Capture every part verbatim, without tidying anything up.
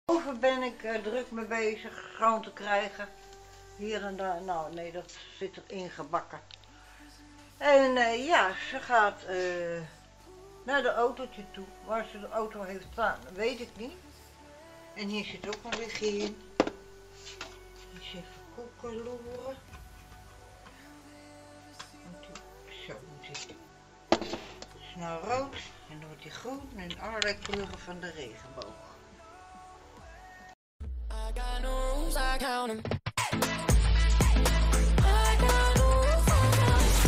Boven ben ik uh, druk mee bezig schoon te krijgen. Hier en daar, nou nee, dat zit er ingebakken. En uh, ja, ze gaat uh, naar de autootje toe. Waar ze de auto heeft staan, weet ik niet. En hier zit ook een lichtje in. Eens even koekeloeren. Zo moet hij. Het is nou rood en dan wordt hij groen en allerlei kleuren van de regenboog. I got no rules, I count them. I got no rules, I count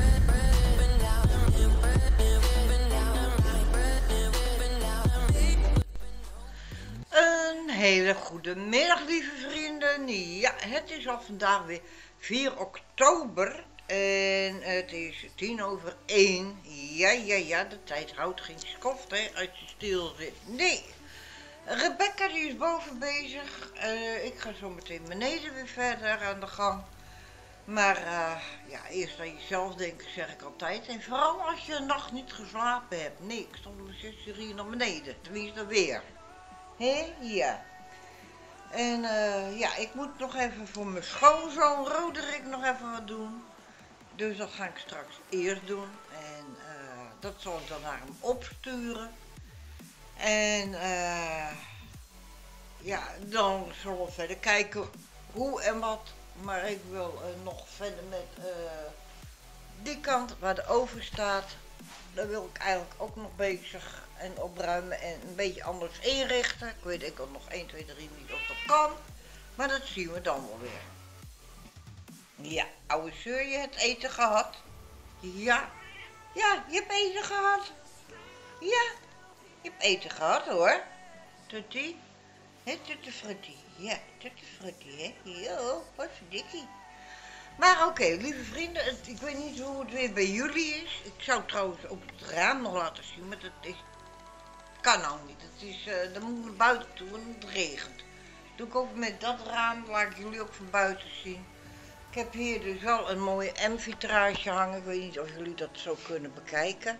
them. Een hele goede middag, lieve vrienden. Ja, het is al vandaag weer vier oktober. En het is tien over één. Ja, ja, ja, de tijd houdt geen skoft, hè, als je stil zit. Nee. Rebecca die is boven bezig. Uh, ik ga zo meteen beneden weer verder aan de gang. Maar uh, ja, eerst aan jezelf denken, zeg ik altijd. En vooral als je een nacht niet geslapen hebt. Nee, ik stond om zes uur hier naar beneden. Tenminste weer. Hé? Ja. En uh, ja, ik moet nog even voor mijn schoonzoon Roderick nog even wat doen. Dus dat ga ik straks eerst doen. En uh, dat zal ik dan naar hem opsturen. En uh, ja, dan zullen we verder kijken hoe en wat. Maar ik wil uh, nog verder met uh, die kant waar de oven staat. Daar wil ik eigenlijk ook nog bezig en opruimen en een beetje anders inrichten. Ik weet ik nog één, twee, drie niet of dat kan. Maar dat zien we dan wel weer. Ja, oude zeur, je hebt eten gehad? Ja. Ja, je hebt eten gehad? Ja. Je hebt eten gehad hoor. Tutti. Hé, tutti frutti. Ja, tutti frutti, hè. Jo, wat dikkie. Maar oké, okay, lieve vrienden, het, ik weet niet hoe het weer bij jullie is. Ik zou trouwens op het raam nog laten zien, maar dat is, kan nou niet. Het is, uh, dan moet ik naar buiten toe en het regent. Doe ik ook met dat raam, laat ik jullie ook van buiten zien. Ik heb hier dus wel een mooie M-vitrage hangen. Ik weet niet of jullie dat zo kunnen bekijken.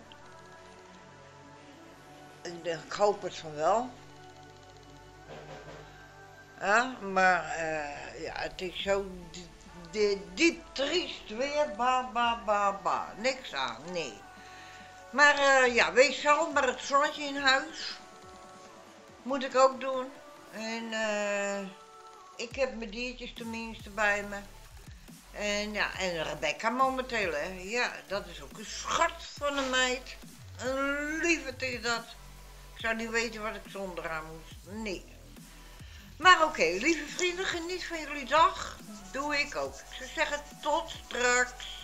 Ik, ik hoop het van wel. Ja, maar uh, ja, het is zo diep triest weer. Ba, ba, ba, ba. Niks aan, nee. Maar uh, ja, wees zelf maar het zonnetje in huis. Moet ik ook doen. En uh, ik heb mijn diertjes tenminste bij me. En ja, en Rebecca momenteel, hè. Ja, dat is ook een schat van een meid. Een lieverd is dat. Ik zou niet weten wat ik zonder haar moest. Nee. Maar oké, okay, lieve vrienden, geniet van jullie dag. Doe ik ook. Ik zou zeggen, tot straks.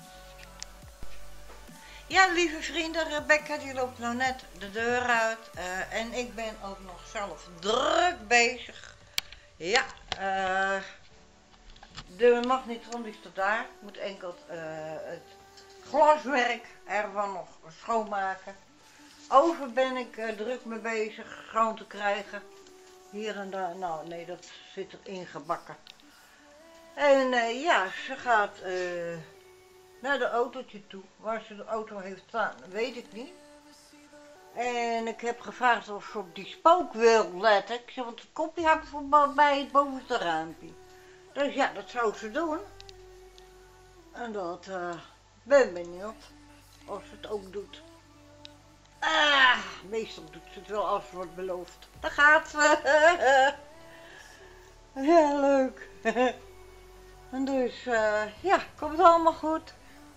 Ja, lieve vrienden, Rebecca die loopt nou net de deur uit. Uh, en ik ben ook nog zelf druk bezig. Ja, uh, de magnetron die staat daar. Ik moet enkel uh, het glaswerk ervan nog schoonmaken. Over ben ik uh, druk mee bezig schoon te krijgen. Hier en daar, nou nee, dat zit er ingebakken. En uh, ja, ze gaat uh, naar de autootje toe. Waar ze de auto heeft staan, weet ik niet. En ik heb gevraagd of ze op die spook wil letten. Ik zeg, want het kopje hangt bij het bovenste raampje. Dus ja, dat zou ze doen. En dat uh, ben benieuwd of ze het ook doet. Ah, meestal doet ze het wel als het wordt beloofd. Daar gaat ze. Ja, leuk. En dus, uh, ja, komt het allemaal goed.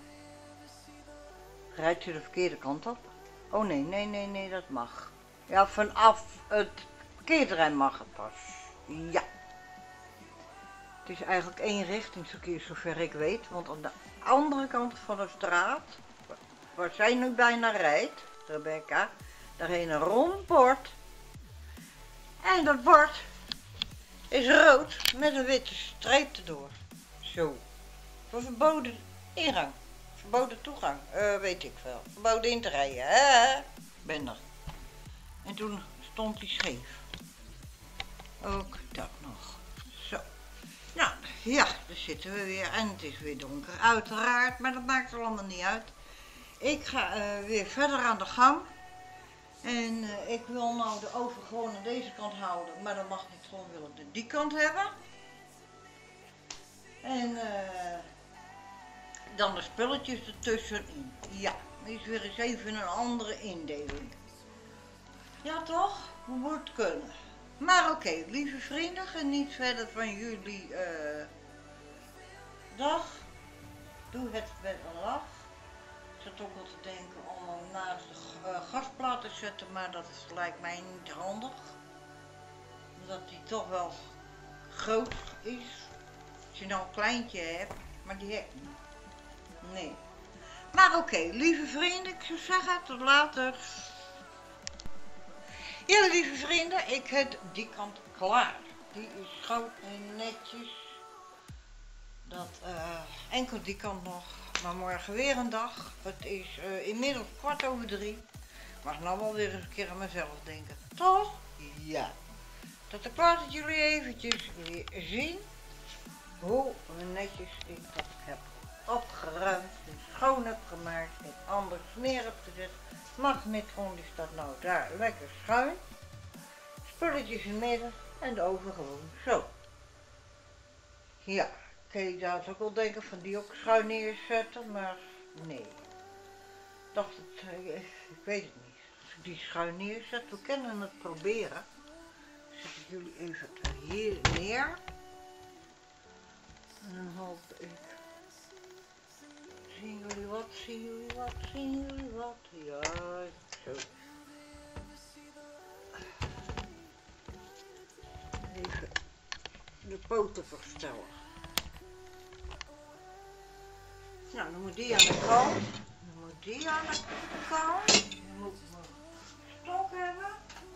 Rijdt ze de verkeerde kant op? Oh nee, nee, nee, nee, dat mag. Ja, vanaf het parkeerterrein mag het pas. Ja. Het is eigenlijk één richtingsverkeer zover ik weet. Want aan de andere kant van de straat, waar zij nu bijna rijdt, Rebecca, daar heen een rond bord. En dat bord is rood met een witte streep erdoor. Zo. Voor verboden ingang. Verboden toegang. Uh, weet ik veel. Verboden in te rijden. Hè? Ben er. En toen stond hij scheef. Ook dat nog. Zo. Nou, ja, daar zitten we weer. En het is weer donker, uiteraard. Maar dat maakt er allemaal niet uit. Ik ga uh, weer verder aan de gang. En uh, ik wil nou de oven gewoon aan deze kant houden, maar dat mag niet, gewoon wil ik de die kant hebben. En uh, dan de spulletjes ertussenin. Ja, is weer eens even een andere indeling. Ja toch? We moeten het kunnen. Maar oké, okay, lieve vrienden, geniet verder van jullie uh, dag. Doe het met een lach. Ik zat ook wel te denken om hem naast de uh, gasplaat te zetten, maar dat is, lijkt mij niet handig. Omdat hij toch wel groot is. Als je nou een kleintje hebt, maar die heb ik niet. Nee. Maar oké, okay, lieve vrienden, ik zou zeggen, tot later. Ja, lieve vrienden, ik heb die kant klaar. Die is schoon en netjes. Dat, uh, enkel die kant nog. Maar morgen weer een dag. Het is uh, inmiddels kwart over drie. Mag nou wel weer eens een keer aan mezelf denken. Toch? Ja. Dat ik wou dat jullie eventjes weer zien hoe netjes ik dat heb opgeruimd. En schoon heb gemaakt. En anders smeer heb gezet. Magnetron die staat nou daar lekker schuin. Spulletjes in het midden. En de oven gewoon zo. Ja. Kun je daar ook wel denken van die ook schuin neerzetten, maar nee. Ik dacht het, ik weet het niet. Als ik die schuin neerzet, we kunnen het proberen. Zet ik jullie even hier neer. En dan hoop ik. Zien jullie wat, zien jullie wat, zien jullie wat? Ja, zo. Even de poten verstellen. Nou, dan moet die aan de kant. Dan moet die aan de kant. Dan moet ik mijn stok hebben.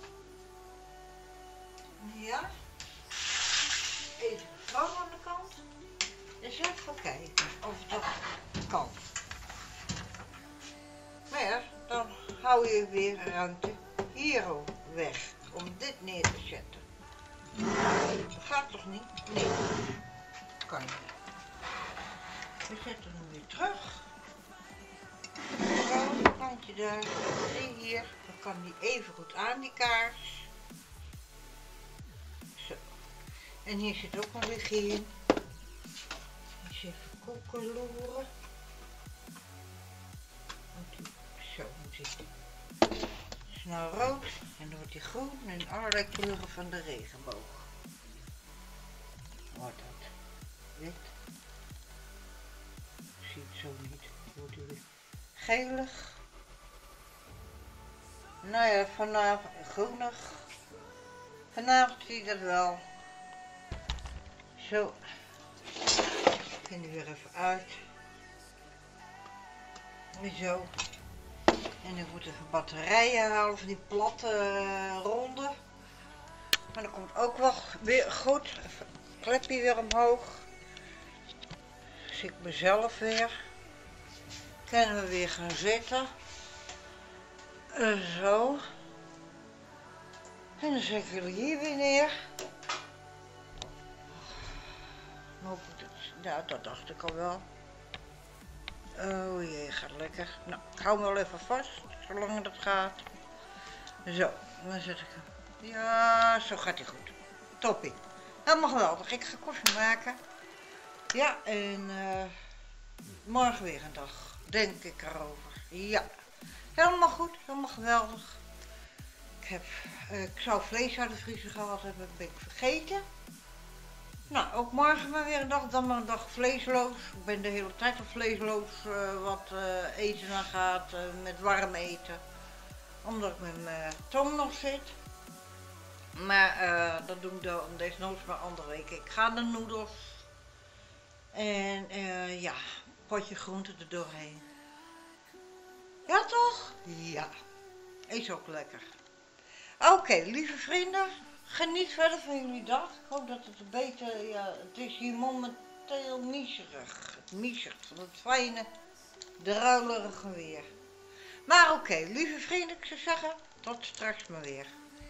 Ja. Even de stroom aan de kant. Dus even kijken of dat kan. Maar ja, dan hou je weer ruimte hier weg om dit neer te zetten. Dat gaat toch niet? Nee. Kan niet. We zetten hem weer terug. Zo, een kantje daar. Zie hier. Dan kan die even goed aan, die kaars. Zo. En hier zit ook een lichtje in. Eens even koekeloeren. Zo moet hij. Is nou rood en dan wordt hij groen en allerlei kleuren van de regenboog. Wordt dat wit. Ik zie het zo niet. Wordt hij weer gelig. Nou ja, vanavond groenig. Vanavond zie ik dat wel. Zo. Ik vind er weer even uit. Zo. En ik moet even batterijen halen van die platte uh, ronde. Maar dat komt ook wel weer goed. Even een klepje weer omhoog. Zie ik mezelf weer. Kunnen we weer gaan zitten. Uh, zo. En dan zet ik jullie hier weer neer. Hoop ik dat, ja, dat dacht ik al wel. Oh jee, gaat lekker. Nou, ik hou hem wel even vast, zolang dat gaat. Zo, dan zet ik hem. Ja, zo gaat hij goed. Toppie. Helemaal geweldig. Ik ga koffie maken. Ja, en uh, morgen weer een dag. Denk ik erover. Ja. Helemaal goed, helemaal geweldig. Ik heb, uh, ik zou vlees uit de vriezer gehad hebben, ben ik vergeten. Nou, ook morgen maar weer een dag, dan maar een dag vleesloos. Ik ben de hele tijd al vleesloos uh, wat uh, eten aan gaat, uh, met warm eten. Omdat ik met mijn tong nog zit. Maar uh, dat doe ik dan desnoods maar andere weken. Ik ga de noedels. En uh, ja, potje groente er doorheen. Ja toch? Ja. Is ook lekker. Oké, okay, lieve vrienden. Geniet verder van jullie dag. Ik hoop dat het een beetje, ja, het is hier momenteel miserig. Het misert van het fijne, druilerige weer. Maar oké, okay, lieve vrienden, ik zou zeggen, tot straks maar weer.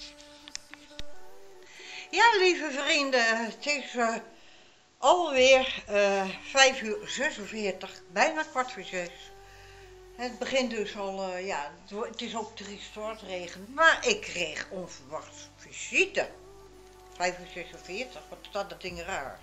Ja, lieve vrienden, het is uh, alweer uh, vijf uur zesenveertig, bijna kwart voor zes. Het begint dus al, uh, ja, het, wo- het is ook triest hoor, het regent. Maar ik kreeg onverwachts visite. vijf uur zesenveertig, wat staat dat ding raar?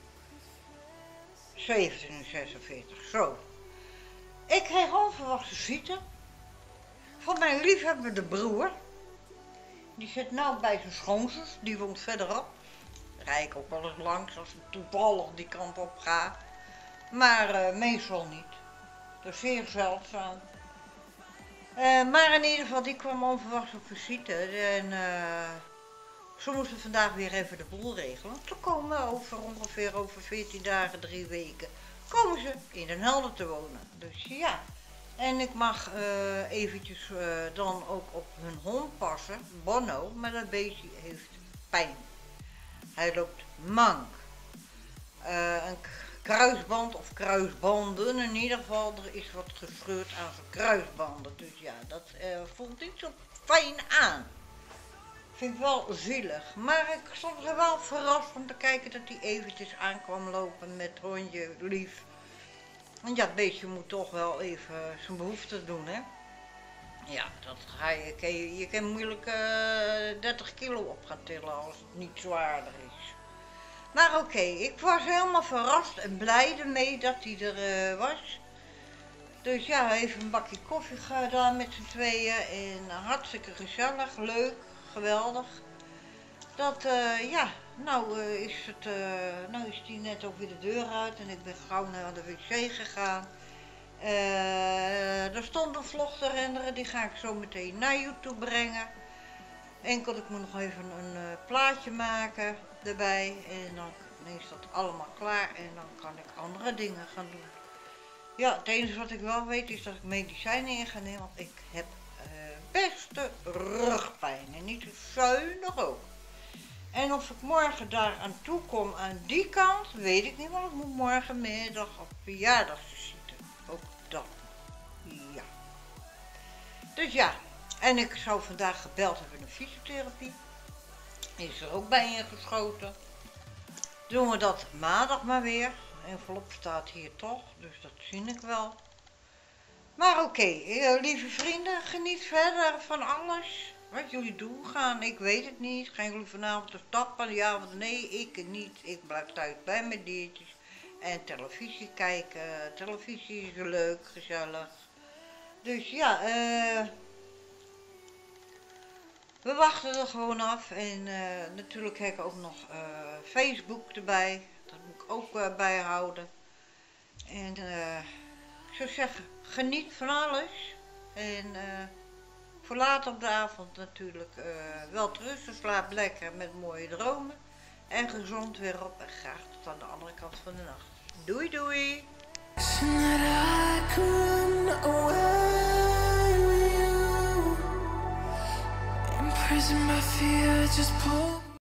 zeventien uur zesenveertig, zo. Ik kreeg onverwachts visite van mijn liefhebbende broer. Die zit nou bij zijn schoonzus, die woont verderop. Rij ik ook wel eens langs als ik toevallig die kant op ga. Maar uh, meestal niet. Dat is zeer zeldzaam. Uh, maar in ieder geval, die kwam onverwachts op visite. En uh, ze moesten vandaag weer even de boel regelen. Toen komen over ongeveer over veertien dagen, drie weken, komen ze in Den Helder te wonen. Dus ja. En ik mag uh, eventjes uh, dan ook op hun hond passen, Bono, maar dat beestje heeft pijn. Hij loopt mank. Uh, een kruisband of kruisbanden, in ieder geval, er is wat gescheurd aan zijn kruisbanden. Dus ja, dat uh, voelt niet zo fijn aan. Vind ik wel zielig. Maar ik stond er wel verrast om te kijken dat hij eventjes aankwam lopen met hondje lief. Want ja, het beestje moet toch wel even zijn behoefte doen, hè. Ja, dat ga je, kan je, je kan moeilijk uh, dertig kilo op gaan tillen als het niet zwaarder is. Maar oké, okay, ik was helemaal verrast en blij ermee dat hij er uh, was. Dus ja, even een bakje koffie gedaan met z'n tweeën en hartstikke gezellig, leuk, geweldig. Dat, uh, ja, nou, uh, is het, uh, nou is die net ook weer de deur uit en ik ben gauw naar de wc gegaan. Uh, er stond een vlog te renderen, die ga ik zo meteen naar YouTube brengen. Enkel, ik moet nog even een uh, plaatje maken erbij en dan is dat allemaal klaar en dan kan ik andere dingen gaan doen. Ja, het enige wat ik wel weet is dat ik medicijnen in ga nemen, want ik heb uh, beste rugpijn en niet zuinig ook. En of ik morgen daar aan toe kom aan die kant, weet ik niet, want ik moet morgenmiddag op verjaardagsvisite. Ook dat. Ja. Dus ja, en ik zou vandaag gebeld hebben naar fysiotherapie. Is er ook bij ingeschoten. Doen we dat maandag maar weer. De envelop staat hier toch, dus dat zie ik wel. Maar oké, okay, lieve vrienden, geniet verder van alles. Wat jullie doen gaan, ik weet het niet. Gaan jullie vanavond de stappen? Ja of nee, ik niet. Ik blijf thuis bij mijn diertjes. En televisie kijken. Televisie is leuk, gezellig. Dus ja, uh, we wachten er gewoon af. En uh, natuurlijk heb ik ook nog uh, Facebook erbij. Dat moet ik ook uh, bijhouden. En uh, ik zou zeggen, geniet van alles. En uh, voor later op de avond natuurlijk uh, wel rusten, slaap lekker met mooie dromen. En gezond weer op en graag tot aan de andere kant van de nacht. Doei doei! Imprison my fear, just pull